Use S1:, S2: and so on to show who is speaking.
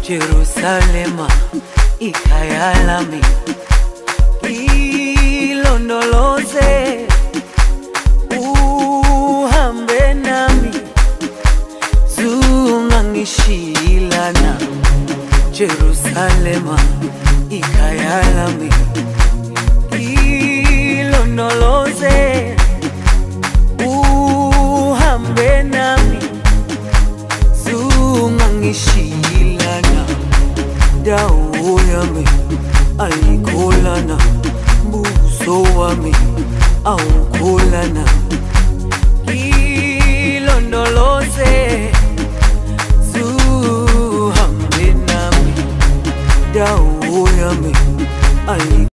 S1: Jerusalema ikhaya lami, ilondoloze uhambe nami, zungangishilana. Jerusalema ikhaya lami, ilondoloze uhambe nami, zungangishilana. Dawo yami ayikholana, buso wami awukholana. Ilondoloze zuhambe nami, dawo yami